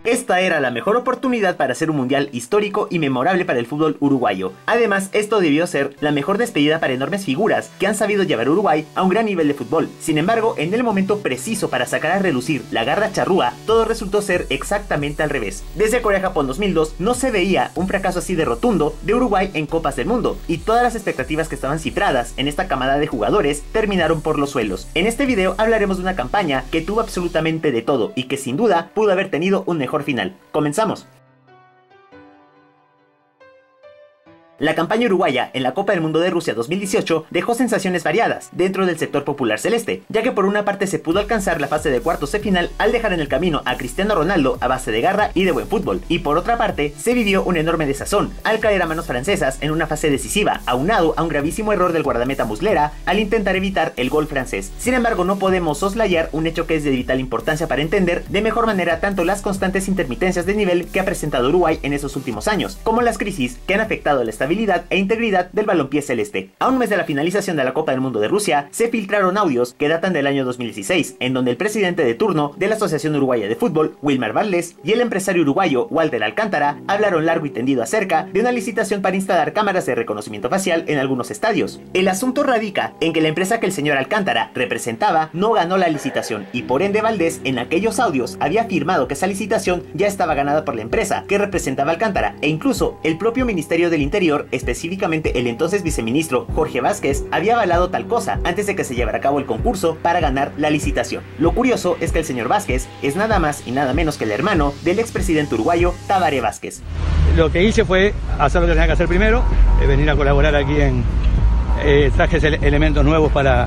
Esta era la mejor oportunidad para hacer un mundial histórico y memorable para el fútbol uruguayo. Además, esto debió ser la mejor despedida para enormes figuras que han sabido llevar a Uruguay a un gran nivel de fútbol. Sin embargo, en el momento preciso para sacar a relucir la garra charrúa, todo resultó ser exactamente al revés. Desde Corea-Japón 2002 no se veía un fracaso así de rotundo de Uruguay en Copas del Mundo, y todas las expectativas que estaban cifradas en esta camada de jugadores terminaron por los suelos. En este video hablaremos de una campaña que tuvo absolutamente de todo y que sin duda pudo haber tenido un mejor final. ¡Comenzamos! La campaña uruguaya en la Copa del Mundo de Rusia 2018 dejó sensaciones variadas dentro del sector popular celeste, ya que por una parte se pudo alcanzar la fase de cuartos de final al dejar en el camino a Cristiano Ronaldo a base de garra y de buen fútbol, y por otra parte se vivió un enorme desazón al caer a manos francesas en una fase decisiva, aunado a un gravísimo error del guardameta Muslera al intentar evitar el gol francés. Sin embargo, no podemos soslayar un hecho que es de vital importancia para entender de mejor manera tanto las constantes intermitencias de nivel que ha presentado Uruguay en esos últimos años, como las crisis que han afectado la estabilidad e integridad del balompié celeste. A un mes de la finalización de la Copa del Mundo de Rusia, se filtraron audios que datan del año 2016, en donde el presidente de turno de la Asociación Uruguaya de Fútbol, Wilmar Valdés, y el empresario uruguayo Walter Alcántara hablaron largo y tendido acerca de una licitación para instalar cámaras de reconocimiento facial en algunos estadios. El asunto radica en que la empresa que el señor Alcántara representaba no ganó la licitación, y por ende Valdés en aquellos audios había afirmado que esa licitación ya estaba ganada por la empresa que representaba a Alcántara, e incluso el propio Ministerio del Interior, específicamente el entonces viceministro Jorge Vázquez, había avalado tal cosa antes de que se llevara a cabo el concurso para ganar la licitación. Lo curioso es que el señor Vázquez es nada más y nada menos que el hermano del expresidente uruguayo Tabaré Vázquez. Lo que hice fue hacer lo que tenía que hacer primero, venir a colaborar aquí en traje elementos nuevos para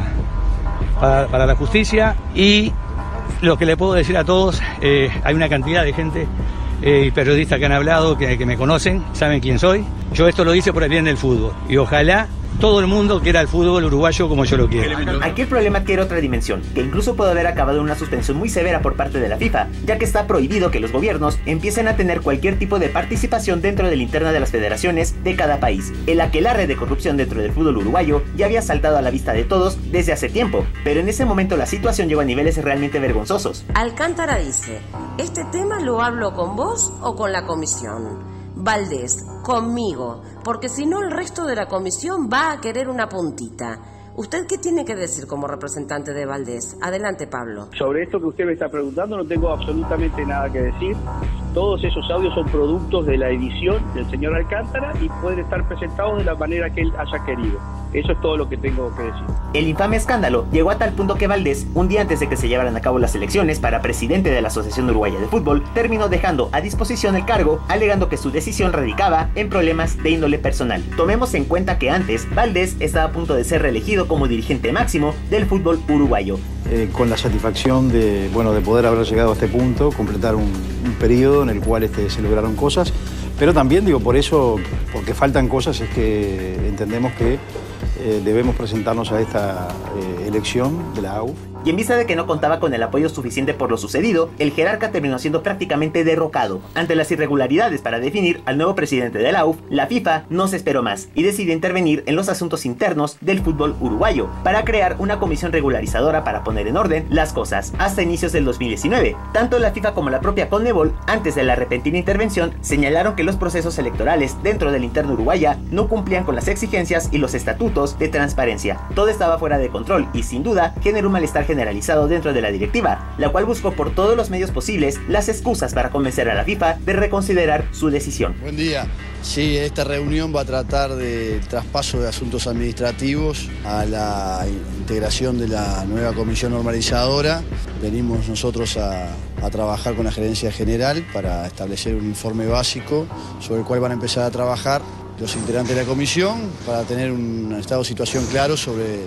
la justicia, y lo que le puedo decir a todos, hay una cantidad de gente y periodistas que han hablado, que me conocen, saben quién soy. Yo esto lo hice por el bien del fútbol, y ojalá todo el mundo quiera el fútbol uruguayo como yo lo quiero. Aquí el problema adquiere otra dimensión, que incluso puede haber acabado en una suspensión muy severa por parte de la FIFA, ya que está prohibido que los gobiernos empiecen a tener cualquier tipo de participación dentro de la interna de las federaciones de cada país. El aquelarre de corrupción dentro del fútbol uruguayo ya había saltado a la vista de todos desde hace tiempo, pero en ese momento la situación llegó a niveles realmente vergonzosos. Alcántara dice: ¿este tema lo hablo con vos o con la comisión? Valdés, conmigo, porque si no el resto de la comisión va a querer una puntita. ¿Usted qué tiene que decir como representante de Valdés? Adelante, Pablo. Sobre esto que usted me está preguntando no tengo absolutamente nada que decir. Todos esos audios son productos de la edición del señor Alcántara y pueden estar presentados de la manera que él haya querido. Eso es todo lo que tengo que decir. El infame escándalo llegó a tal punto que Valdés, un día antes de que se llevaran a cabo las elecciones para presidente de la Asociación Uruguaya de Fútbol, terminó dejando a disposición el cargo, alegando que su decisión radicaba en problemas de índole personal. Tomemos en cuenta que antes, Valdés estaba a punto de ser reelegido como dirigente máximo del fútbol uruguayo. Con la satisfacción de poder haber llegado a este punto, completar un periodo en el cual se lograron cosas, pero también por eso, porque faltan cosas, es que entendemos que debemos presentarnos a esta elección de la AUF. Y en vista de que no contaba con el apoyo suficiente por lo sucedido, el jerarca terminó siendo prácticamente derrocado. Ante las irregularidades para definir al nuevo presidente de la AUF, la FIFA no se esperó más y decidió intervenir en los asuntos internos del fútbol uruguayo para crear una comisión regularizadora para poner en orden las cosas hasta inicios del 2019. Tanto la FIFA como la propia Conmebol, antes de la repentina intervención, señalaron que los procesos electorales dentro del interno uruguaya no cumplían con las exigencias y los estatutos de transparencia. Todo estaba fuera de control y sin duda generó un malestar generalizado dentro de la directiva, la cual buscó por todos los medios posibles las excusas para convencer a la FIFA de reconsiderar su decisión. Buen día. Sí, esta reunión va a tratar del traspaso de asuntos administrativos a la integración de la nueva comisión normalizadora. Venimos nosotros a trabajar con la gerencia general para establecer un informe básico sobre el cual van a empezar a trabajar los integrantes de la comisión para tener un estado de situación claro sobre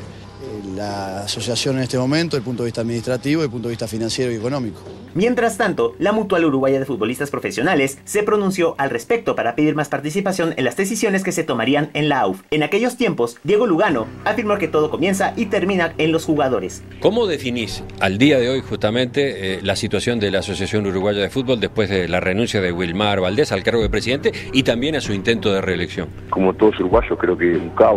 la asociación en este momento, desde el punto de vista administrativo, desde el punto de vista financiero y económico. Mientras tanto, la Mutual Uruguaya de Futbolistas Profesionales se pronunció al respecto para pedir más participación en las decisiones que se tomarían en la AUF. En aquellos tiempos, Diego Lugano afirmó que todo comienza y termina en los jugadores. ¿Cómo definís al día de hoy justamente la situación de la Asociación Uruguaya de Fútbol después de la renuncia de Wilmar Valdés al cargo de presidente y también a su intento de reelección? Como todos uruguayos, creo que un caos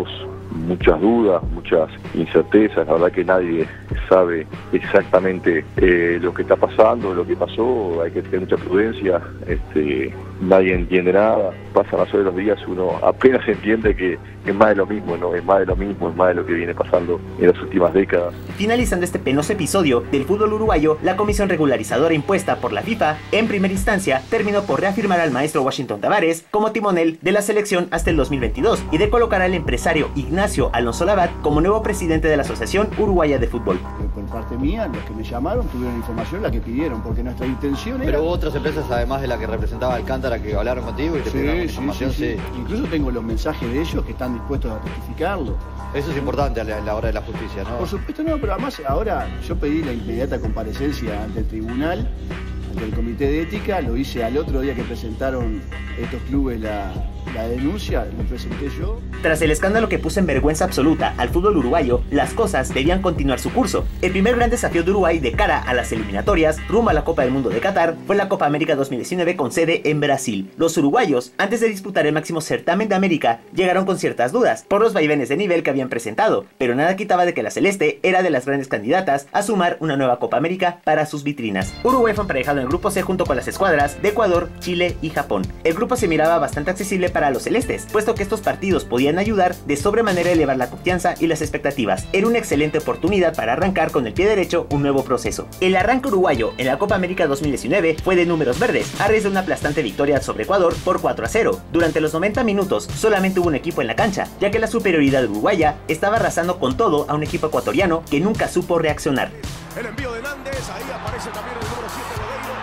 muchas dudas, muchas incertezas. La verdad que nadie sabe exactamente lo que está pasando, lo que pasó. Hay que tener mucha prudencia. Nadie entiende nada. Pasan las horas, los días, uno apenas entiende que es más de lo mismo, ¿no? Es más de lo mismo, es más de lo que viene pasando en las últimas décadas. Finalizando este penoso episodio del fútbol uruguayo, la comisión regularizadora impuesta por la FIFA, en primera instancia, terminó por reafirmar al maestro Washington Tabárez como timonel de la selección hasta el 2022 y de colocar al empresario Ignacio Alonso Labat como nuevo presidente de la Asociación Uruguaya de Fútbol. Por parte mía, los que me llamaron tuvieron información, la que pidieron, porque nuestra intención era... Pero hubo otras empresas, además de la que representaba Alcántara, que hablaron contigo y te pidieron información. Sí. Incluso tengo los mensajes de ellos que están dispuestos a testificarlo. Eso es importante a la hora de la justicia, ¿no? Por supuesto no, pero además ahora yo pedí la inmediata comparecencia ante el tribunal, ante el comité de ética, lo hice al otro día que presentaron estos clubes la denuncia, lo presenté yo. Tras el escándalo que puso en vergüenza absoluta al fútbol uruguayo, las cosas debían continuar su curso. El primer gran desafío de Uruguay de cara a las eliminatorias rumbo a la Copa del Mundo de Qatar fue la Copa América 2019 con sede en Brasil. Los uruguayos, antes de disputar el máximo certamen de América, llegaron con ciertas dudas por los vaivenes de nivel que habían presentado, pero nada quitaba de que la Celeste era de las grandes candidatas a sumar una nueva Copa América para sus vitrinas. Uruguay fue emparejado en el grupo C junto con las escuadras de Ecuador, Chile y Japón. El grupo se miraba bastante accesible para los celestes, puesto que estos partidos podían ayudar de sobremanera a elevar la confianza y las expectativas. Era una excelente oportunidad para arrancar con el pie derecho un nuevo proceso. El arranque uruguayo en la Copa América 2019 fue de números verdes, a raíz de una aplastante victoria sobre Ecuador por 4-0. Durante los 90 minutos solamente hubo un equipo en la cancha, ya que la superioridad uruguaya estaba arrasando con todo a un equipo ecuatoriano que nunca supo reaccionar. El envío de Nández, ahí aparece también el número 7 Lodeiro.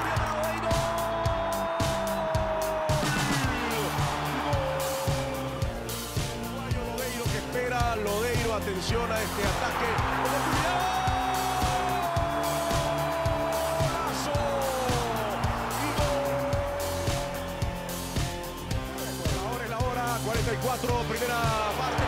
Lodeiro que espera, Lodeiro, atención a este ataque. Ahora es la hora, 44, primera parte,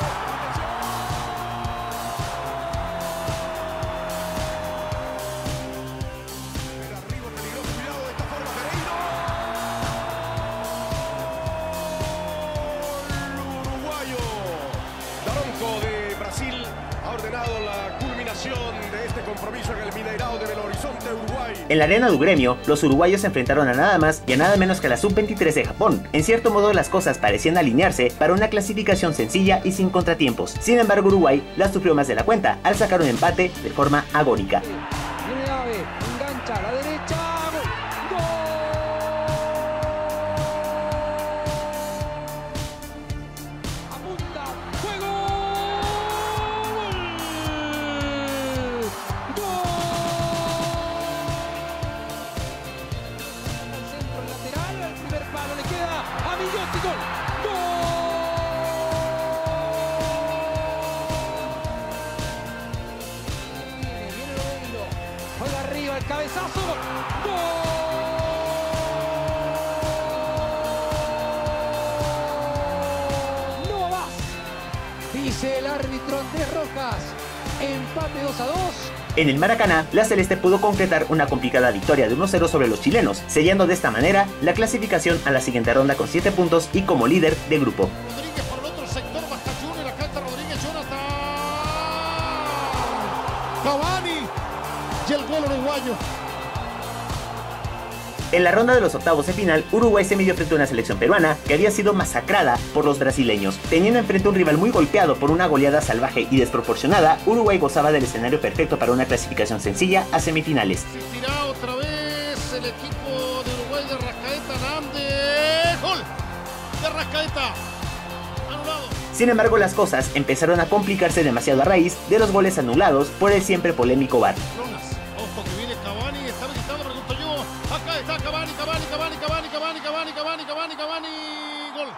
de este compromiso en el Mineirao de Belo Horizonte, Uruguay. En la arena del Gremio, los uruguayos se enfrentaron a nada más y a nada menos que a la Sub-23 de Japón. En cierto modo las cosas parecían alinearse para una clasificación sencilla y sin contratiempos. Sin embargo, Uruguay la sufrió más de la cuenta al sacar un empate de forma agónica. Viene Ave, engancha a la derecha. Cabezazo, ¡gol! No más, dice el árbitro Andrés Rojas. Empate 2-2. En el Maracaná, la Celeste pudo concretar una complicada victoria de 1-0 sobre los chilenos, sellando de esta manera la clasificación a la siguiente ronda con 7 puntos y como líder de grupo. Rodríguez por el otro sector, Basta Junior, la canta Rodríguez, Jonathan Cavani y el gol uruguayo. En la ronda de los octavos de final, Uruguay se midió frente a una selección peruana que había sido masacrada por los brasileños. Teniendo enfrente un rival muy golpeado por una goleada salvaje y desproporcionada, Uruguay gozaba del escenario perfecto para una clasificación sencilla a semifinales. Asistirá otra vez el equipo de Uruguay de Rascaeta, Nández. ¡Gol de Rascaeta! Anulado. Sin embargo, las cosas empezaron a complicarse demasiado a raíz de los goles anulados por el siempre polémico VAR. Ojo que viene Cavani, está habilitado, pregunto yo. Acá está Cavani, gol.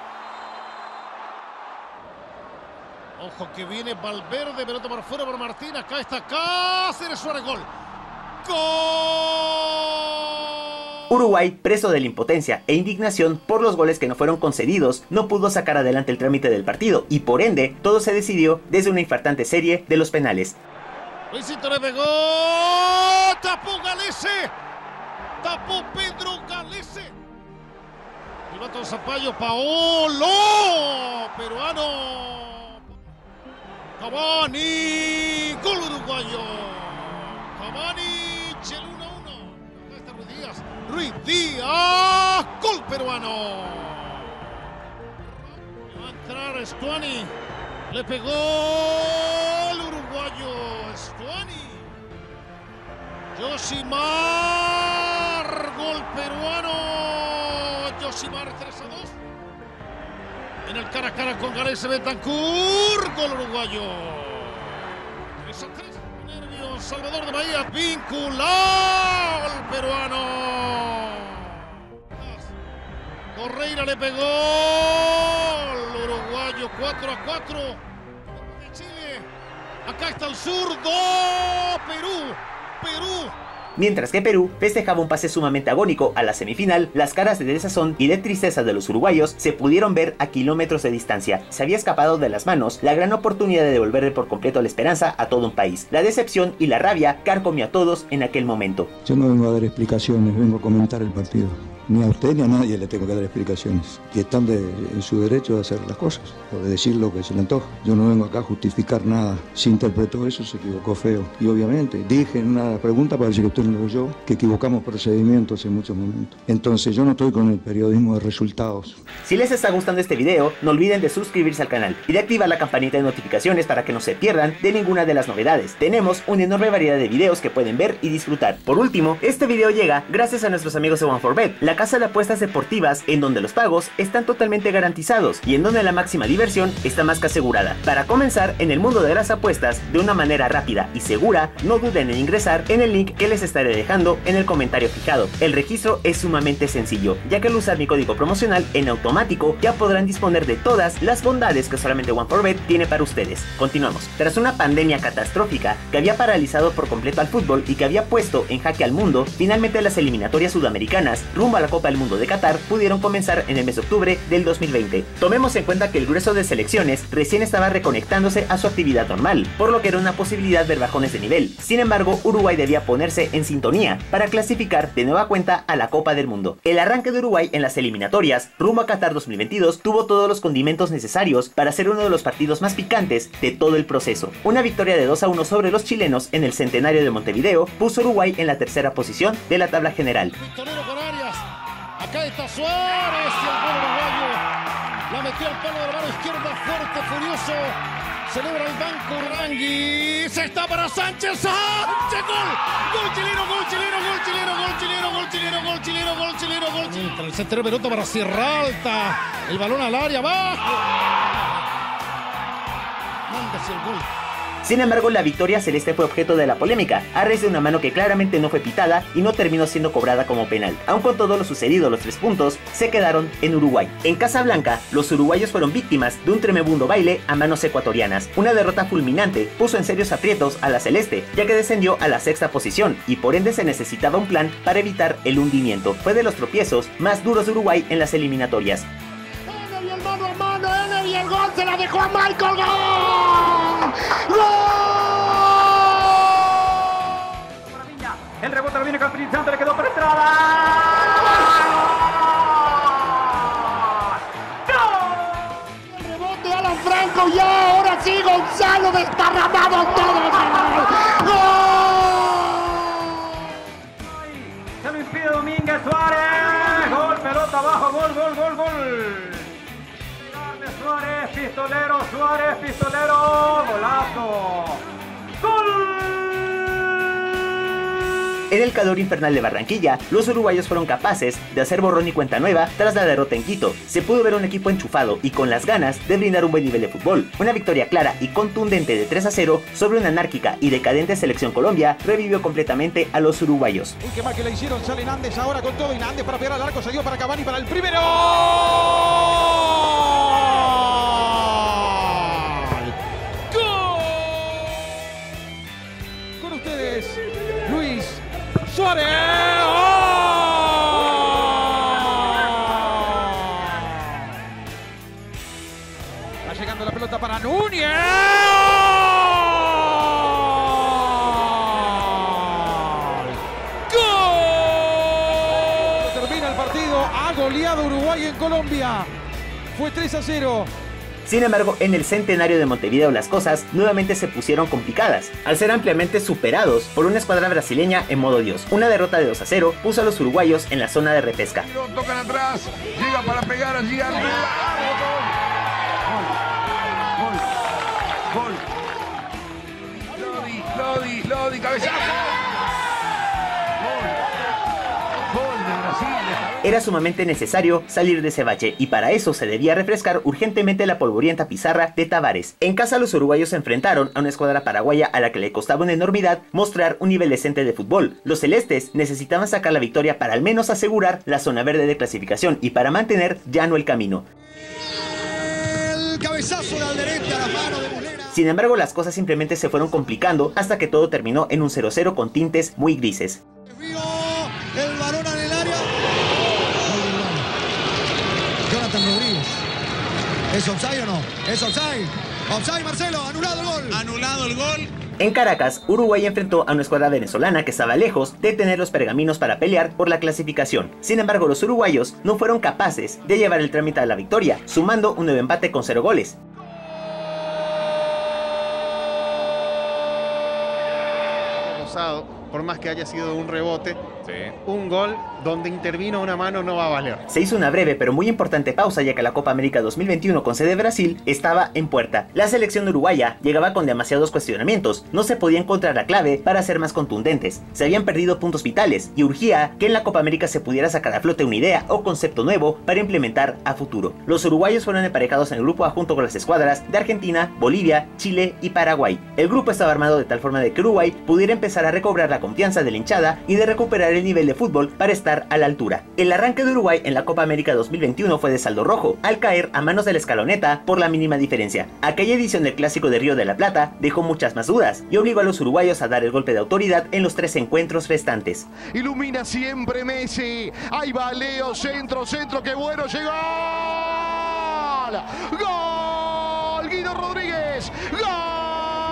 Ojo que viene Valverde, pelota por fuera por Martín, acá está Cáceres, Suárez, gol. ¡Gol! Uruguay, preso de la impotencia e indignación por los goles que no fueron concedidos, no pudo sacar adelante el trámite del partido y por ende todo se decidió desde una infartante serie de los penales. Luisito le pegó, tapó Galese, tapó Pedro Galese. Piloto Zapallo, Paolo, peruano. Cavani, gol uruguayo. Cavani, el 1-1. Ruiz Díaz, gol peruano. Va a entrar Stuani. Le pegó el uruguayo Stuani. Yoshimar, gol peruano. Yoshimar 3-2. En el cara a cara con Galese Bentancur, gol uruguayo. 3-3. Nervios, Salvador de Bahía, vinculado al peruano. Correira le pegó el uruguayo 4-4. De Chile. Acá está el zurdo. Perú. Mientras que Perú festejaba un pase sumamente agónico a la semifinal, las caras de desazón y de tristeza de los uruguayos se pudieron ver a kilómetros de distancia. Se había escapado de las manos la gran oportunidad de devolverle por completo la esperanza a todo un país. La decepción y la rabia carcomió a todos en aquel momento. Yo no vengo a dar explicaciones, vengo a comentar el partido. Ni a usted ni a nadie le tengo que dar explicaciones. Y están en su derecho de hacer las cosas, o de decir lo que se le antoja. Yo no vengo acá a justificar nada. Si interpretó eso, se equivocó feo. Y obviamente, dije en una pregunta, para decir que usted no lo oyó, que equivocamos procedimientos en muchos momentos. Entonces, yo no estoy con el periodismo de resultados. Si les está gustando este video, no olviden de suscribirse al canal y de activar la campanita de notificaciones para que no se pierdan de ninguna de las novedades. Tenemos una enorme variedad de videos que pueden ver y disfrutar. Por último, este video llega gracias a nuestros amigos de OneForBet, la casa de apuestas deportivas en donde los pagos están totalmente garantizados y en donde la máxima diversión está más que asegurada. Para comenzar en el mundo de las apuestas de una manera rápida y segura, no duden en ingresar en el link que les estaré dejando en el comentario fijado. El registro es sumamente sencillo, ya que al usar mi código promocional en automático ya podrán disponer de todas las bondades que solamente OneForBet tiene para ustedes. Continuamos. Tras una pandemia catastrófica que había paralizado por completo al fútbol y que había puesto en jaque al mundo, finalmente las eliminatorias sudamericanas rumbo a la Copa del Mundo de Qatar pudieron comenzar en el mes de octubre del 2020. Tomemos en cuenta que el grueso de selecciones recién estaba reconectándose a su actividad normal, por lo que era una posibilidad ver bajones de nivel. Sin embargo, Uruguay debía ponerse en sintonía para clasificar de nueva cuenta a la Copa del Mundo. El arranque de Uruguay en las eliminatorias rumbo a Qatar 2022 tuvo todos los condimentos necesarios para ser uno de los partidos más picantes de todo el proceso. Una victoria de 2-1 sobre los chilenos en el centenario de Montevideo puso a Uruguay en la tercera posición de la tabla general. Acá está Suárez y el gol uruguayo. La metió al palo de la mano izquierda, fuerte, furioso. Celebra el banco Rangui. Se está para Sánchez. ¡Sánchez! ¡Gol! ¡Gol chileno! ¡Gol chileno! ¡Gol chileno! ¡Gol chileno! ¡Gol chileno! ¡Gol chileno! ¡Gol chileno! ¡Gol chileno! Entra el centro de pelota para Sierra Alta. El balón al área, abajo. Mándase el gol. Sin embargo, la victoria celeste fue objeto de la polémica, a raíz de una mano que claramente no fue pitada y no terminó siendo cobrada como penal. Aun con todo lo sucedido, los 3 puntos se quedaron en Uruguay. En Casablanca, los uruguayos fueron víctimas de un tremebundo baile a manos ecuatorianas. Una derrota fulminante puso en serios aprietos a la celeste, ya que descendió a la 6ª posición y por ende se necesitaba un plan para evitar el hundimiento. Fue de los tropiezos más duros de Uruguay en las eliminatorias. Y el mano a mano, y el gol se la dejó a Michael. ¡Gol! ¡Gol! El rebote lo viene con Espíritu Santo, le quedó por Estrada. ¡Gol! El rebote de Alan Franco y ahora sí Gonzalo desparramado todo. ¡Gol! Se lo impide Domínguez Suárez. Gol, pelota abajo, gol. Suárez, pistolero, golazo. ¡Gol! En el calor infernal de Barranquilla, los uruguayos fueron capaces de hacer borrón y cuenta nueva tras la derrota en Quito. Se pudo ver un equipo enchufado y con las ganas de brindar un buen nivel de fútbol. Una victoria clara y contundente de 3-0 sobre una anárquica y decadente selección Colombia revivió completamente a los uruguayos. Uy, qué mal que le hicieron, sale Nández ahora con todo y Nández para pegar al arco, se dio para Cavani para el primero. Suárez. Va llegando la pelota para Núñez. ¡Gol! Termina el partido. Ha goleado Uruguay en Colombia. Fue 3-0. Sin embargo, en el centenario de Montevideo las cosas nuevamente se pusieron complicadas, al ser ampliamente superados por una escuadra brasileña en modo Dios. Una derrota de 2-0 puso a los uruguayos en la zona de repesca. Tocan atrás, llega para pegar allí arriba. Gol. Lodi, cabezazo. Gol de Brasil. Era sumamente necesario salir de ese bache y para eso se debía refrescar urgentemente la polvorienta pizarra de Tavares. En casa los uruguayos se enfrentaron a una escuadra paraguaya a la que le costaba una enormidad mostrar un nivel decente de fútbol. Los celestes necesitaban sacar la victoria para al menos asegurar la zona verde de clasificación y para mantener llano el camino. El cabezazo de Alderete a la mano de Muslera. Sin embargo, las cosas simplemente se fueron complicando hasta que todo terminó en un 0-0 con tintes muy grises. El balón en el área. Jonathan Rodríguez. ¿Es offside o no? ¿Es offside? Offside, Marcelo. Anulado el gol. Anulado el gol. En Caracas, Uruguay enfrentó a una escuadra venezolana que estaba lejos de tener los pergaminos para pelear por la clasificación. Sin embargo, los uruguayos no fueron capaces de llevar el trámite a la victoria, sumando un nuevo empate con 0 goles. Por más que haya sido un rebote, un gol donde intervino una mano no va a valer. Se hizo una breve pero muy importante pausa ya que la Copa América 2021 con sede Brasil estaba en puerta. La selección uruguaya llegaba con demasiados cuestionamientos, no se podía encontrar la clave para ser más contundentes, se habían perdido puntos vitales y urgía que en la Copa América se pudiera sacar a flote una idea o concepto nuevo para implementar a futuro. Los uruguayos fueron emparejados en el grupo A junto con las escuadras de Argentina, Bolivia, Chile y Paraguay. El grupo estaba armado de tal forma de que Uruguay pudiera empezar a recobrar la confianza de la hinchada y de recuperar el nivel de fútbol para estar a la altura. El arranque de Uruguay en la Copa América 2021 fue de saldo rojo, al caer a manos de la escaloneta por la mínima diferencia. Aquella edición del Clásico de Río de la Plata dejó muchas más dudas y obligó a los uruguayos a dar el golpe de autoridad en los 3 encuentros restantes. Ilumina siempre Messi. Ahí va Leo, centro, qué bueno, llegó. ¡Gol! Guido Rodríguez. ¡Gol!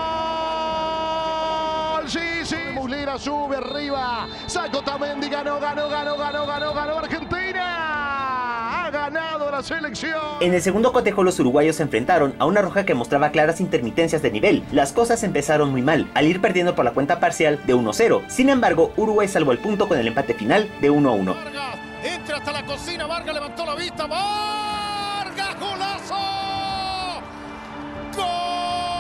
Sí. Muslera sube arriba. Saco Tamendi, ganó Argentina. Ha ganado la selección. En el segundo cotejo los uruguayos se enfrentaron a una roja que mostraba claras intermitencias de nivel. Las cosas empezaron muy mal, al ir perdiendo por la cuenta parcial de 1-0. Sin embargo, Uruguay salvó el punto con el empate final de 1-1. Entra hasta la cocina, Vargas levantó la vista. Vargas, golazo. ¡Gol!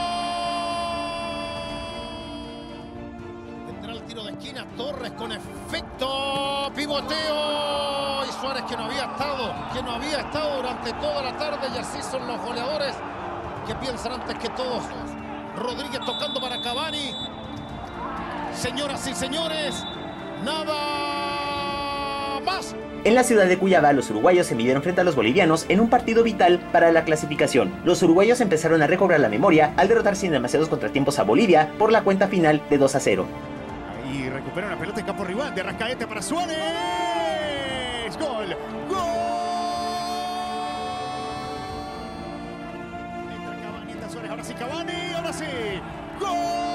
Tiro de esquina, Torres con efecto, pivoteo y Suárez que no había estado durante toda la tarde y así son los goleadores que piensan antes que todos. Rodríguez tocando para Cavani. Señoras y señores, nada más. En la ciudad de Cuiabá, los uruguayos se midieron frente a los bolivianos en un partido vital para la clasificación. Los uruguayos empezaron a recobrar la memoria al derrotar sin demasiados contratiempos a Bolivia por la cuenta final de 2-0. Y recupera la pelota en campo rival de Arrascaeta para Suárez. ¡Gol! ¡Gol! Entra Cavani, entra Suárez, ahora sí Cavani, ahora sí. ¡Gol!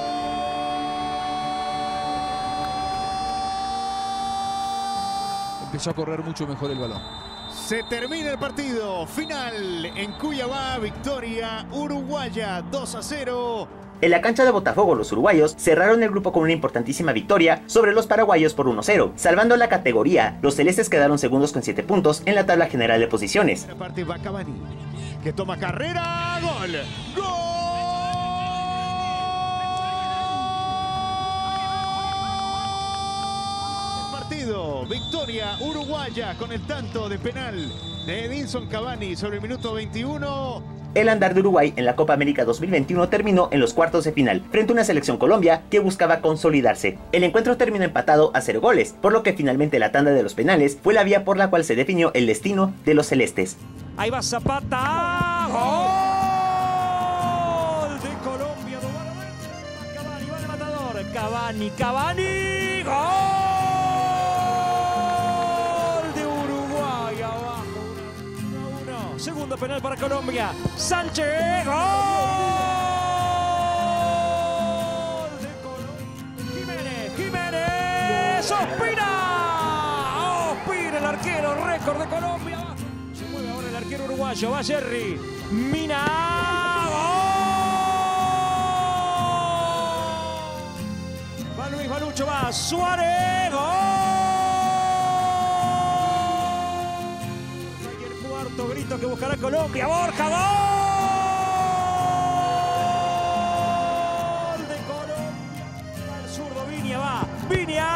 Empezó a correr mucho mejor el balón. Se termina el partido. Final en Cuiabá, victoria uruguaya 2-0. En la cancha de Botafogo, los uruguayos cerraron el grupo con una importantísima victoria sobre los paraguayos por 1-0. Salvando la categoría, los celestes quedaron segundos con 7 puntos en la tabla general de posiciones. La parte va Cavani, que toma carrera, gol, gol. El partido, victoria uruguaya con el tanto de penal de Edinson Cavani sobre el minuto 21. El andar de Uruguay en la Copa América 2021 terminó en los cuartos de final, frente a una selección Colombia que buscaba consolidarse. El encuentro terminó empatado a 0 goles, por lo que finalmente la tanda de los penales fue la vía por la cual se definió el destino de los celestes. Ahí va Zapata, gol de Colombia, Cavani va el matador, Cavani, gol. Segundo penal para Colombia. Sánchez. ¡Gol de Colombia! Jiménez. ¡Ospina! ¡Ospina el arquero! Récord de Colombia. Se mueve ahora el arquero uruguayo, va Jerry. Mina. ¡Gol! Va Luis Balucho, va Suárez. ¡Gol! Y el cuarto grito que buscará Colombia. Borja, ¡gol! De Colombia. El zurdo Viña va. Viña.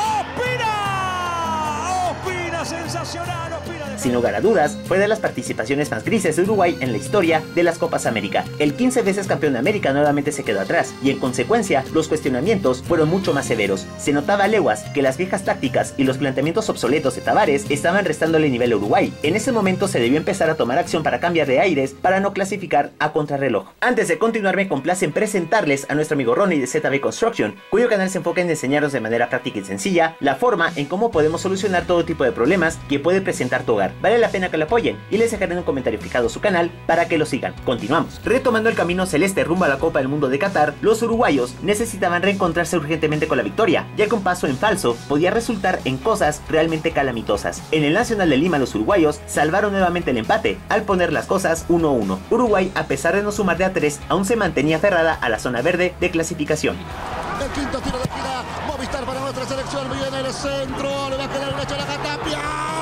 Ospina, sensacional. Ospina. Sin lugar a dudas, fue de las participaciones más grises de Uruguay en la historia de las Copas América. El 15 veces campeón de América nuevamente se quedó atrás, y en consecuencia, los cuestionamientos fueron mucho más severos. Se notaba a leguas que las viejas tácticas y los planteamientos obsoletos de Tabárez estaban restándole nivel a Uruguay. En ese momento se debió empezar a tomar acción para cambiar de aires, para no clasificar a contrarreloj. Antes de continuar, me complace en presentarles a nuestro amigo Ronnie de ZB Construction, cuyo canal se enfoca en enseñarnos de manera práctica y sencilla la forma en cómo podemos solucionar todo tipo de problemas que puede presentar tu hogar. Vale la pena que lo apoyen, y les dejaré en un comentario fijado su canal para que lo sigan. Continuamos. Retomando el camino celeste rumbo a la Copa del Mundo de Qatar, los uruguayos necesitaban reencontrarse urgentemente con la victoria, ya que un paso en falso podía resultar en cosas realmente calamitosas. En el Nacional de Lima, los uruguayos salvaron nuevamente el empate al poner las cosas 1-1. Uruguay, a pesar de no sumar de a 3, aún se mantenía aferrada a la zona verde de clasificación. El quinto tiro de esquina, Movistar para nuestra selección, viene el centro, le va a quedar una chola a Tapia.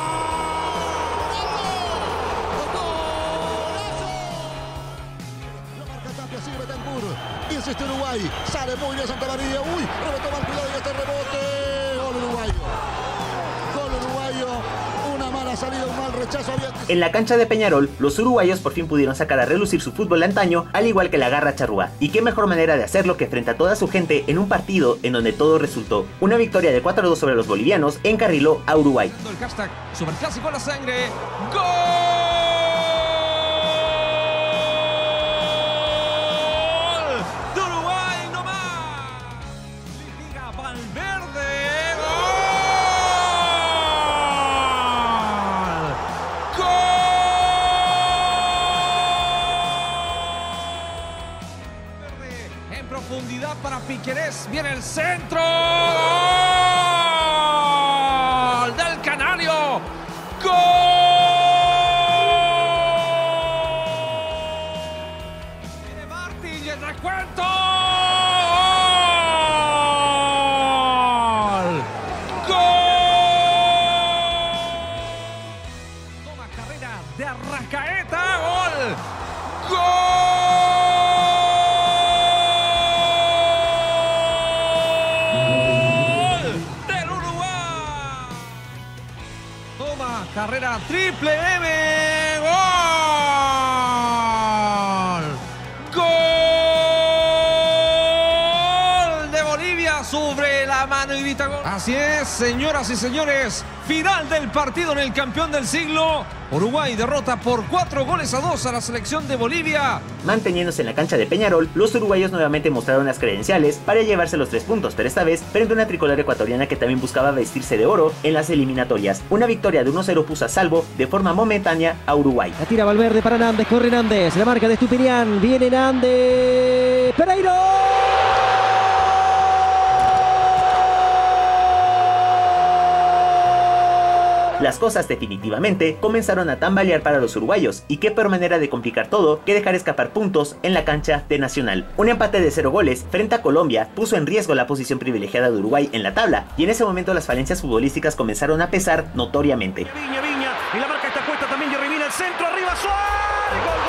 Insiste Uruguay, sale muy bien Santa María, rebotó mal cuidado y este rebote, gol uruguayo, una mala salida, un mal rechazo. En la cancha de Peñarol, los uruguayos por fin pudieron sacar a relucir su fútbol antaño, al igual que la garra charrúa, y qué mejor manera de hacerlo que frente a toda su gente en un partido en donde todo resultó. Una victoria de 4-2 sobre los bolivianos encarriló a Uruguay. El hashtag Superclásico a la sangre, ¡gol! Profundidad para Piquerés, viene el centro, ¡gol! Del Canario, ¡gol! Viene Martín y el recuento, ¡gol! Toma carrera de Arrascaeta, ¡gol! ¡Gol! Carrera triple M, gol, gol de Bolivia sobre la mano y grita gol. Así es, señoras y señores, final del partido en el campeón del siglo. Uruguay derrota por 4-2 a la selección de Bolivia. Manteniéndose en la cancha de Peñarol, los uruguayos nuevamente mostraron las credenciales para llevarse los 3 puntos, pero esta vez frente a una tricolor ecuatoriana que también buscaba vestirse de oro en las eliminatorias. Una victoria de 1-0 puso a salvo de forma momentánea a Uruguay. La tira Valverde para Nández, corre Nández, la marca de Estupinián, viene Nández, Pereiro. Las cosas definitivamente comenzaron a tambalear para los uruguayos, y qué peor manera de complicar todo que dejar escapar puntos en la cancha de Nacional. Un empate de 0 goles frente a Colombia puso en riesgo la posición privilegiada de Uruguay en la tabla, y en ese momento las falencias futbolísticas comenzaron a pesar notoriamente. Viña, y la marca está puesta también, Jerry Mina, el centro, arriba Suárez, gol.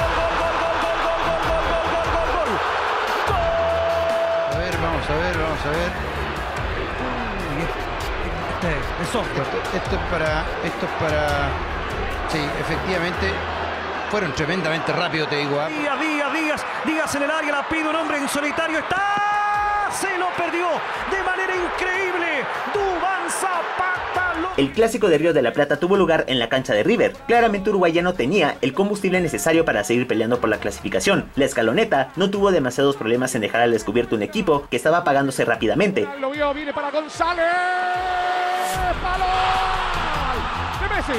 A ver. Esto es para... Sí, efectivamente, fueron tremendamente rápidos, te digo. Díaz en el área, la pide un hombre en solitario, se lo perdió de manera increíble, Duván Zapata. El clásico de Río de la Plata tuvo lugar en la cancha de River. Claramente Uruguay ya no tenía el combustible necesario para seguir peleando por la clasificación. La escaloneta no tuvo demasiados problemas en dejar al descubierto un equipo que estaba apagándose rápidamente. Lo vio, viene para González. ¡Palo! ¡De Messi!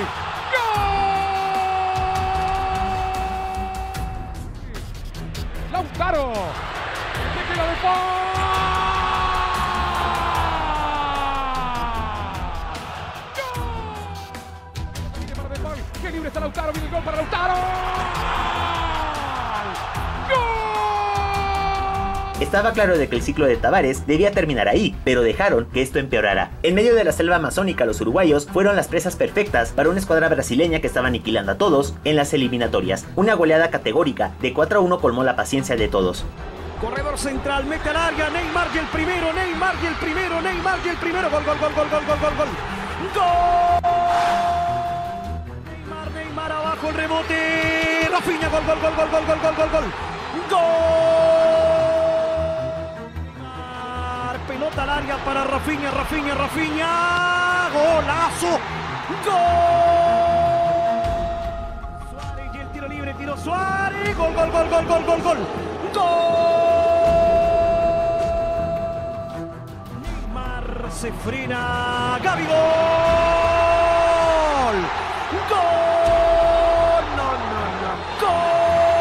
¡Gol! ¡Lautaro! ¡De que lo dejó! gol. ¡Qué libre está Lautaro! ¡Viene el gol para Lautaro! Estaba claro de que el ciclo de Tavares debía terminar ahí, pero dejaron que esto empeorara. En medio de la selva amazónica, los uruguayos fueron las presas perfectas para una escuadra brasileña que estaba aniquilando a todos en las eliminatorias. Una goleada categórica de 4-1 colmó la paciencia de todos. Corredor central, mete al área, Neymar y el primero, Neymar y el primero, Neymar y el primero, gol, gol, gol, gol, gol, gol, gol, gol. ¡Gol! Neymar abajo el rebote, Rafinha, gol, gol, gol, gol, gol, gol, gol, gol, gol. ¡Gol! Pelota al área para Rafinha, golazo, gol. Suárez y el tiro libre, tiro Suárez, gol, gol, gol, gol, gol, gol, gol, gol. Neymar se frena, Gavi, gol, gol, no, gol.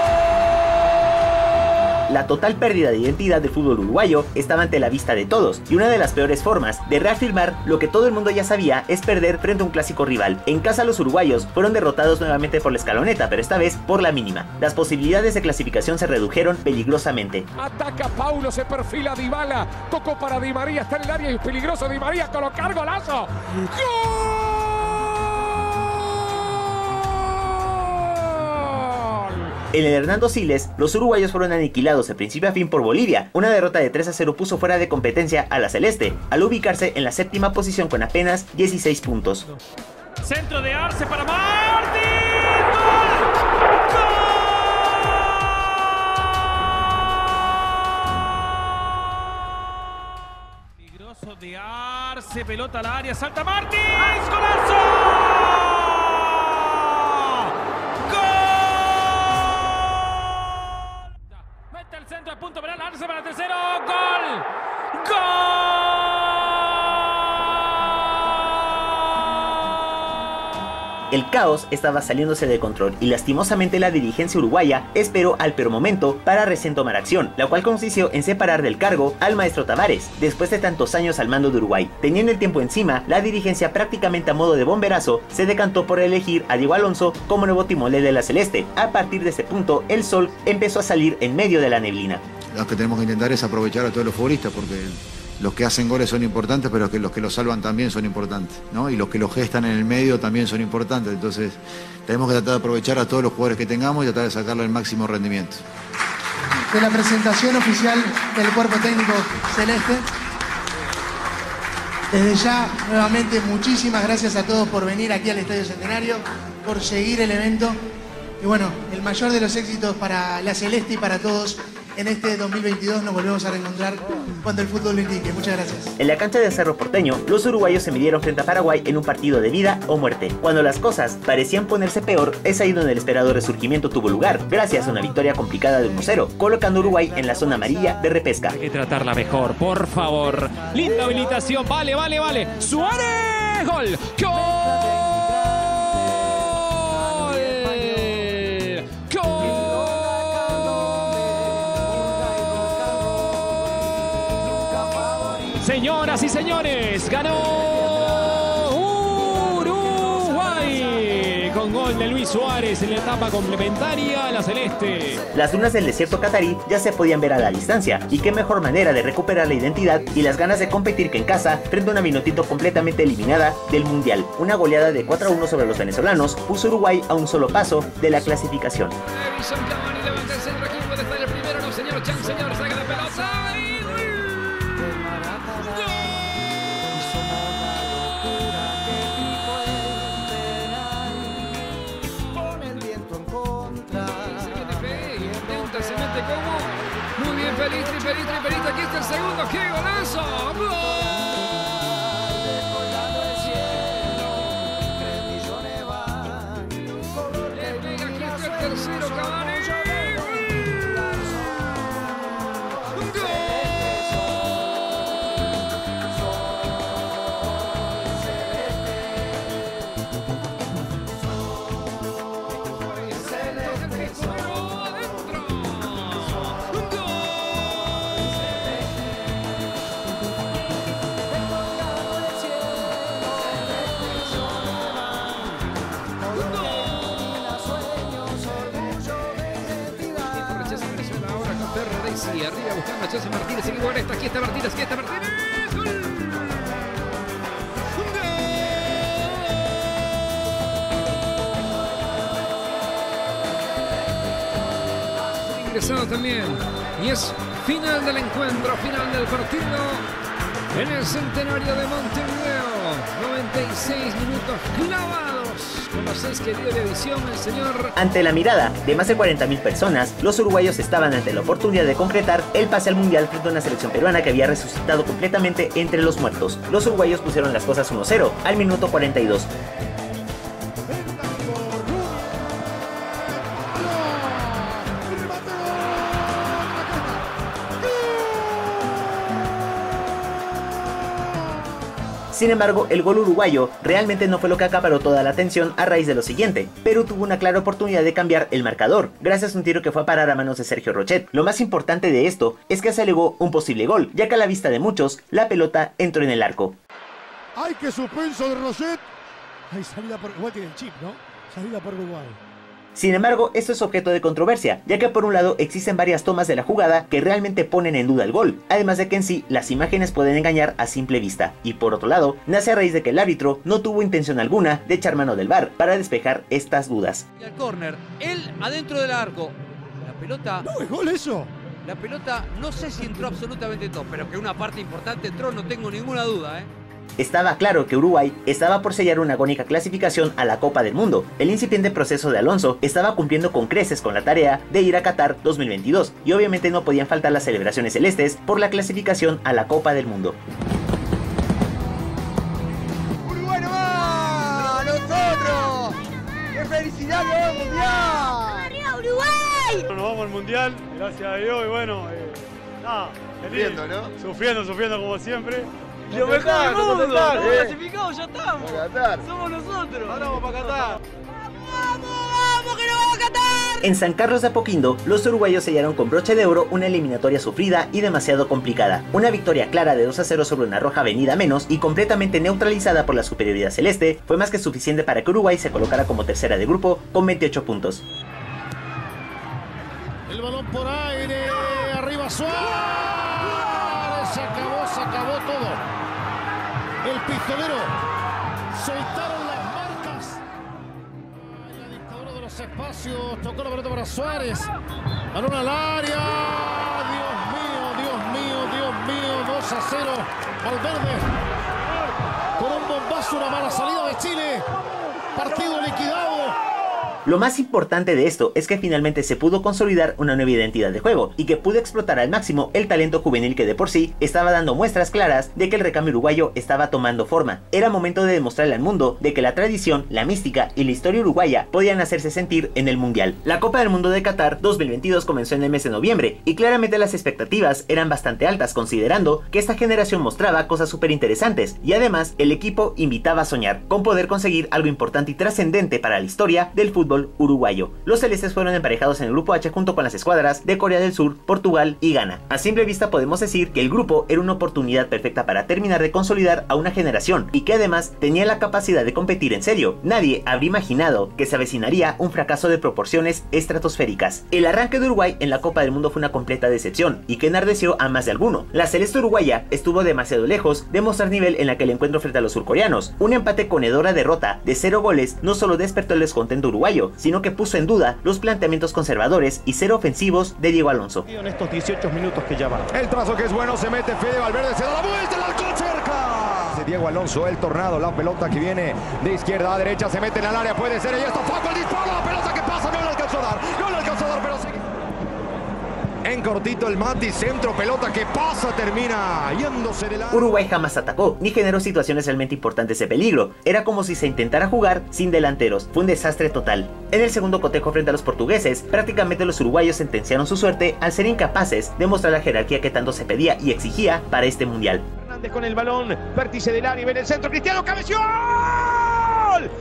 La total pérdida de identidad del fútbol uruguayo estaba ante la vista de todos, y una de las peores formas de reafirmar lo que todo el mundo ya sabía es perder frente a un clásico rival. En casa los uruguayos fueron derrotados nuevamente por la escaloneta, pero esta vez por la mínima. Las posibilidades de clasificación se redujeron peligrosamente. Ataca Paulo, se perfila Dybala, tocó para Di María, está en el área y es peligroso Di María, colocar golazo. ¡Gol! En el Hernando Siles, los uruguayos fueron aniquilados de principio a fin por Bolivia. Una derrota de 3-0 puso fuera de competencia a la celeste, al ubicarse en la séptima posición con apenas 16 puntos. Centro de Arce para Martín. ¡Gol! Peligroso de Arce, pelota al área, salta Martín. ¡Golazo! El centro a punto penal, Arce para el tercero, gol, gol. El caos estaba saliéndose de control y lastimosamente la dirigencia uruguaya esperó al peor momento para recién tomar acción, la cual consistió en separar del cargo al maestro Tavares, después de tantos años al mando de Uruguay. Teniendo el tiempo encima, la dirigencia prácticamente a modo de bomberazo se decantó por elegir a Diego Alonso como nuevo timón de la celeste. A partir de ese punto, el sol empezó a salir en medio de la neblina. Lo que tenemos que intentar es aprovechar a todos los futbolistas, porque los que hacen goles son importantes, pero los que los salvan también son importantes, ¿no? Y los que los gestan en el medio también son importantes. Entonces tenemos que tratar de aprovechar a todos los jugadores que tengamos y tratar de sacarle el máximo rendimiento. De la presentación oficial del cuerpo técnico celeste. Desde ya, nuevamente, muchísimas gracias a todos por venir aquí al Estadio Centenario, por seguir el evento. Y bueno, el mayor de los éxitos para la celeste y para todos. En este 2022 nos volvemos a reencontrar cuando el fútbol lo indique. Muchas gracias. En la cancha de Cerro Porteño, los uruguayos se midieron frente a Paraguay en un partido de vida o muerte. Cuando las cosas parecían ponerse peor, es ahí donde el esperado resurgimiento tuvo lugar, gracias a una victoria complicada de 1-0, colocando a Uruguay en la zona amarilla de repesca. Hay que tratarla mejor, por favor. Linda habilitación, vale. ¡Suárez! ¡Gol! Señoras y señores, ganó Uruguay con gol de Luis Suárez en la etapa complementaria, la celeste. Las dunas del desierto catarí ya se podían ver a la distancia, y qué mejor manera de recuperar la identidad y las ganas de competir que en casa frente a una Vinotinto completamente eliminada del Mundial. Una goleada de 4-1 sobre los venezolanos puso a Uruguay a un solo paso de la clasificación. Muy bien, Pelistri, aquí está el segundo, ¡qué golazo! ¡Gol! Le pega, aquí está el tercero, Cavani. Sí, arriba buscando a José Martínez, aquí está Martínez, ¡gol! Ingresado también, y es final del encuentro, final del partido en el Centenario de Montevideo. 96 minutos clavados con los 6 que dio de edición el señor. Ante la mirada de más de 40.000 personas, los uruguayos estaban ante la oportunidad de concretar el pase al mundial frente a una selección peruana que había resucitado completamente entre los muertos. Los uruguayos pusieron las cosas 1-0 al minuto 42. Sin embargo, el gol uruguayo realmente no fue lo que acaparó toda la atención a raíz de lo siguiente. Perú tuvo una clara oportunidad de cambiar el marcador, gracias a un tiro que fue a parar a manos de Sergio Rochet. Lo más importante de esto es que se alegó un posible gol, ya que a la vista de muchos, la pelota entró en el arco. ¡Ay, qué suspenso de Rochet! ¡Ay, salida por... Igual tiene el chip, ¿no? Salida por Uruguay. Sin embargo, esto es objeto de controversia, ya que por un lado existen varias tomas de la jugada que realmente ponen en duda el gol, además de que en sí las imágenes pueden engañar a simple vista, y por otro lado, nace a raíz de que el árbitro no tuvo intención alguna de echar mano del VAR para despejar estas dudas. Y al córner, él adentro del arco, la pelota... ¡No, es gol eso! La pelota no sé si entró absolutamente todo, pero que una parte importante entró, no tengo ninguna duda, Estaba claro que Uruguay estaba por sellar una agónica clasificación a la Copa del Mundo. El incipiente proceso de Alonso estaba cumpliendo con creces con la tarea de ir a Qatar 2022 y obviamente no podían faltar las celebraciones celestes por la clasificación a la Copa del Mundo. ¡Uruguay no va! ¡Nosotros! ¡Qué felicidad que va al Mundial! ¡Arriba Uruguay! Nos vamos al Mundial, gracias a Dios, y bueno, nada, feliz. Sufriendo, ¿no? Sufriendo como siempre. ¡Lo mejor del mundo! ¡Estamos clasificados, ya estamos! ¡Somos nosotros! ¡Ahora vamos para Qatar! ¡Vamos, que nos vamos a Qatar! En San Carlos de Apoquindo, los uruguayos sellaron con broche de oro una eliminatoria sufrida y demasiado complicada. Una victoria clara de 2-0 sobre una roja venida menos y completamente neutralizada por la superioridad celeste fue más que suficiente para que Uruguay se colocara como tercera de grupo con 28 puntos. El balón por aire, arriba Suárez, se acabó todo. El pistolero, soltaron las marcas. La dictadura de los espacios, tocó la pelota para Suárez. Balón al área. Dios mío, 2-0 al verde. Con un bombazo, una mala salida de Chile. Partido liquidado. Lo más importante de esto es que finalmente se pudo consolidar una nueva identidad de juego y que pudo explotar al máximo el talento juvenil que de por sí estaba dando muestras claras de que el recambio uruguayo estaba tomando forma. Era momento de demostrarle al mundo de que la tradición, la mística y la historia uruguaya podían hacerse sentir en el mundial. La Copa del Mundo de Qatar 2022 comenzó en el mes de noviembre y claramente las expectativas eran bastante altas considerando que esta generación mostraba cosas súper interesantes y además el equipo invitaba a soñar con poder conseguir algo importante y trascendente para la historia del fútbol uruguayo. Los celestes fueron emparejados en el grupo H junto con las escuadras de Corea del Sur, Portugal y Ghana. A simple vista podemos decir que el grupo era una oportunidad perfecta para terminar de consolidar a una generación y que además tenía la capacidad de competir en serio. Nadie habría imaginado que se avecinaría un fracaso de proporciones estratosféricas. El arranque de Uruguay en la Copa del Mundo fue una completa decepción y que enardeció a más de alguno. La celeste uruguaya estuvo demasiado lejos de mostrar nivel en aquel encuentro frente a los surcoreanos. Un empate con hedora derrota de 0 goles no solo despertó el descontento uruguayo, sino que puso en duda los planteamientos conservadores y cero ofensivos de Diego Alonso. En estos 18 minutos que ya van. El trazo que es bueno, se mete Fede Valverde, se da la vuelta, el halcón cerca. De Diego Alonso, el tornado, la pelota que viene de izquierda a derecha, se mete en el área, puede ser, y esto Faco, el disparo, la pelota que pasa, no le alcanzó a dar, pero sigue. En cortito el Mati, centro, pelota que pasa, termina yéndose de la... Uruguay jamás atacó, ni generó situaciones realmente importantes de peligro. Era como si se intentara jugar sin delanteros. Fue un desastre total. En el segundo cotejo frente a los portugueses, prácticamente los uruguayos sentenciaron su suerte al ser incapaces de mostrar la jerarquía que tanto se pedía y exigía para este mundial. Fernández con el balón, vértice del área, viene el centro, Cristiano, cabeció. ¡Gol!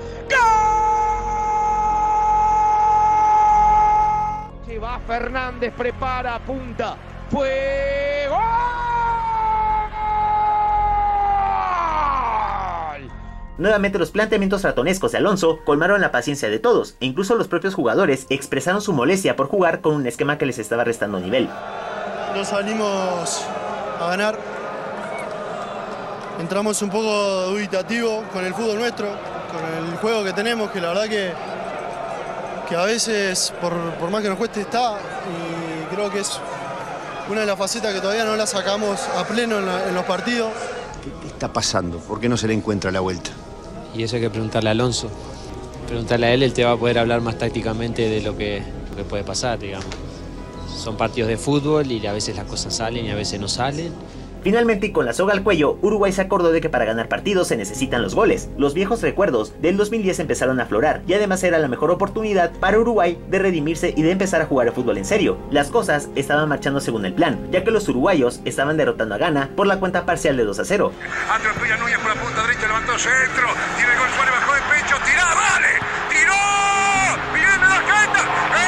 Va Fernández, prepara, apunta, fue ¡gol! Nuevamente los planteamientos ratonescos de Alonso colmaron la paciencia de todos, e incluso los propios jugadores expresaron su molestia por jugar con un esquema que les estaba restando nivel. Nos salimos a ganar. Entramos un poco dubitativo con el fútbol nuestro, con el juego que tenemos, que la verdad que a veces, por más que nos cueste, está, y creo que es una de las facetas que todavía no la sacamos a pleno en los partidos. ¿Qué está pasando? ¿Por qué no se le encuentra la vuelta? Y eso hay que preguntarle a Alonso. Preguntarle a él te va a poder hablar más tácticamente de lo que puede pasar, digamos. Son partidos de fútbol y a veces las cosas salen y a veces no salen. Finalmente, y con la soga al cuello, Uruguay se acordó de que para ganar partidos se necesitan los goles. Los viejos recuerdos del 2010 empezaron a aflorar, y además era la mejor oportunidad para Uruguay de redimirse y de empezar a jugar al fútbol en serio. Las cosas estaban marchando según el plan, ya que los uruguayos estaban derrotando a Ghana por la cuenta parcial de 2-0. Atropella Núñez por la punta derecha, levantó centro, tiene el gol Suárez, bajó de pecho, tirá, vale, tiró, viene la caeta,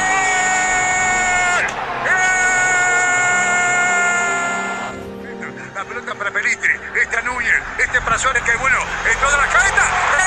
la pelota para Pelistri, este a Núñez, este para Suárez, que bueno, entró de la caeta,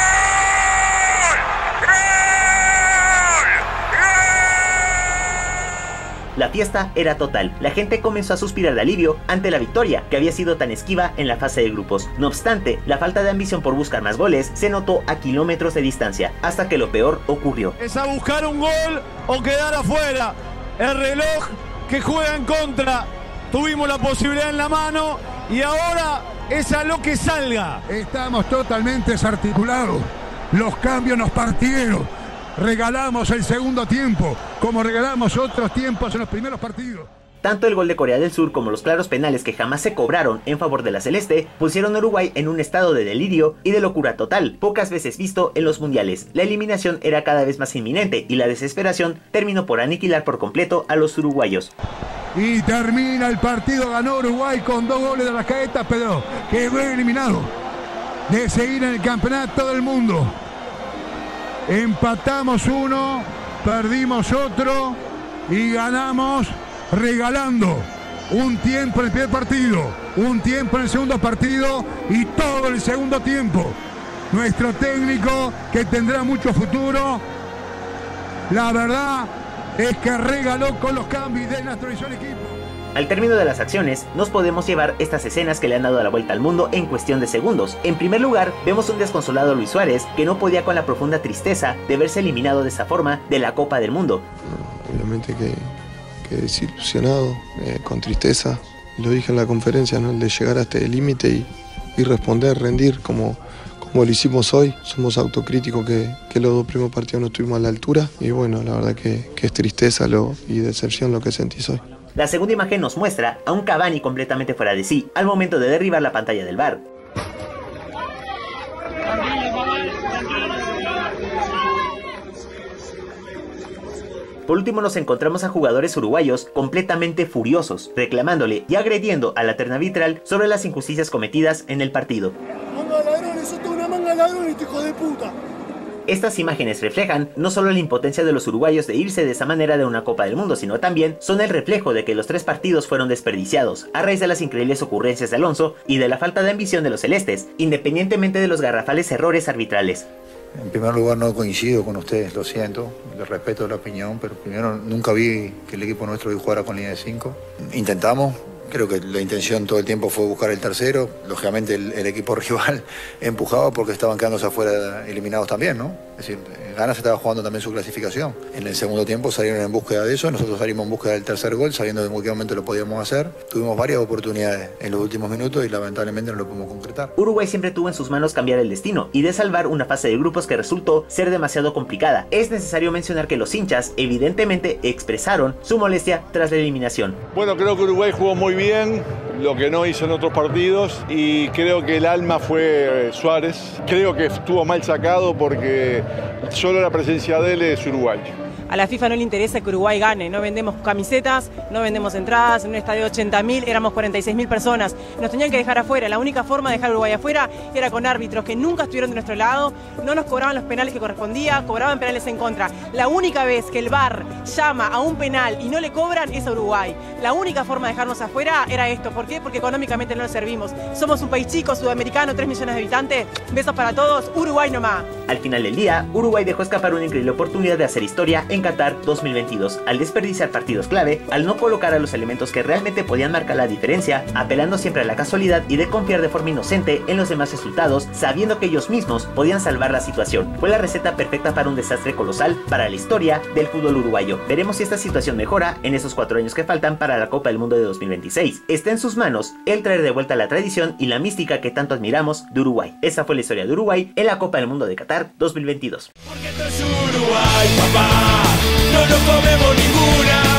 La fiesta era total. La gente comenzó a suspirar de alivio ante la victoria, que había sido tan esquiva en la fase de grupos. No obstante, la falta de ambición por buscar más goles se notó a kilómetros de distancia, hasta que lo peor ocurrió. Es a buscar un gol o quedar afuera. El reloj que juega en contra. Tuvimos la posibilidad en la mano y ahora es a lo que salga. Estamos totalmente desarticulados. Los cambios nos partieron. Regalamos el segundo tiempo, como regalamos otros tiempos en los primeros partidos. Tanto el gol de Corea del Sur como los claros penales que jamás se cobraron en favor de la Celeste pusieron a Uruguay en un estado de delirio y de locura total, pocas veces visto en los mundiales. La eliminación era cada vez más inminente y la desesperación terminó por aniquilar por completo a los uruguayos. Y termina el partido, ganó Uruguay con 2 goles de Arrascaeta, pero quedó eliminado de seguir en el campeonato del mundo. Empatamos uno, perdimos otro y ganamos regalando un tiempo en el primer partido, un tiempo en el segundo partido y todo el segundo tiempo. Nuestro técnico, que tendrá mucho futuro, la verdad es que regaló con los cambios de nuestro equipo. Al término de las acciones, nos podemos llevar estas escenas que le han dado la vuelta al mundo en cuestión de segundos. En primer lugar, vemos un desconsolado Luis Suárez que no podía con la profunda tristeza de verse eliminado de esa forma de la Copa del Mundo. Obviamente que desilusionado, con tristeza. Lo dije en la conferencia, ¿no? El de llegar a este límite y responder, rendir como lo hicimos hoy. Somos autocríticos que los 2 primeros partidos no estuvimos a la altura. Y bueno, la verdad que es tristeza y decepción lo que sentís hoy. La segunda imagen nos muestra a un Cavani completamente fuera de sí al momento de derribar la pantalla del VAR. Por último nos encontramos a jugadores uruguayos completamente furiosos, reclamándole y agrediendo a la terna arbitral sobre las injusticias cometidas en el partido. ¡Manga de ladrones! ¡Sos una manga de ladrones, hijo de puta! Estas imágenes reflejan no solo la impotencia de los uruguayos de irse de esa manera de una Copa del Mundo, sino también son el reflejo de que los 3 partidos fueron desperdiciados a raíz de las increíbles ocurrencias de Alonso y de la falta de ambición de los celestes, independientemente de los garrafales errores arbitrales. En primer lugar, no coincido con ustedes, lo siento, les respeto la opinión, pero primero nunca vi que el equipo nuestro jugara con línea de 5. Intentamos. Creo que la intención todo el tiempo fue buscar el tercero. Lógicamente el equipo rival empujaba porque estaban quedándose afuera eliminados también, ¿no? Es decir, Ghana se estaba jugando también su clasificación. En el segundo tiempo salieron en búsqueda de eso, nosotros salimos en búsqueda del tercer gol, sabiendo que en cualquier momento lo podíamos hacer. Tuvimos varias oportunidades en los últimos minutos y lamentablemente no lo pudimos concretar. Uruguay siempre tuvo en sus manos cambiar el destino y de salvar una fase de grupos que resultó ser demasiado complicada. Es necesario mencionar que los hinchas evidentemente expresaron su molestia tras la eliminación. Bueno, creo que Uruguay jugó muy bien, lo que no hizo en otros partidos, y creo que el alma fue Suárez. Creo que estuvo mal sacado porque solo la presencia de él es Uruguay. A la FIFA no le interesa que Uruguay gane, no vendemos camisetas, no vendemos entradas, en un estadio de 80.000 éramos 46.000 personas, nos tenían que dejar afuera, la única forma de dejar a Uruguay afuera era con árbitros que nunca estuvieron de nuestro lado, no nos cobraban los penales que correspondía, cobraban penales en contra. La única vez que el VAR llama a un penal y no le cobran, es a Uruguay. La única forma de dejarnos afuera era esto. ¿Por qué? Porque económicamente no lo servimos. Somos un país chico, sudamericano, 3 millones de habitantes. Besos para todos, Uruguay nomás. Al final del día, Uruguay dejó escapar una increíble oportunidad de hacer historia en Qatar 2022, al desperdiciar partidos clave, al no colocar a los elementos que realmente podían marcar la diferencia, apelando siempre a la casualidad y de confiar de forma inocente en los demás resultados, sabiendo que ellos mismos podían salvar la situación. Fue la receta perfecta para un desastre colosal para la historia del fútbol uruguayo. Veremos si esta situación mejora en esos 4 años que faltan para la Copa del Mundo de 2026. Está en sus manos el traer de vuelta la tradición y la mística que tanto admiramos de Uruguay. Esa fue la historia de Uruguay en la Copa del Mundo de Qatar 2022. Porque esto es Uruguay, papá, no nos comemos ninguna.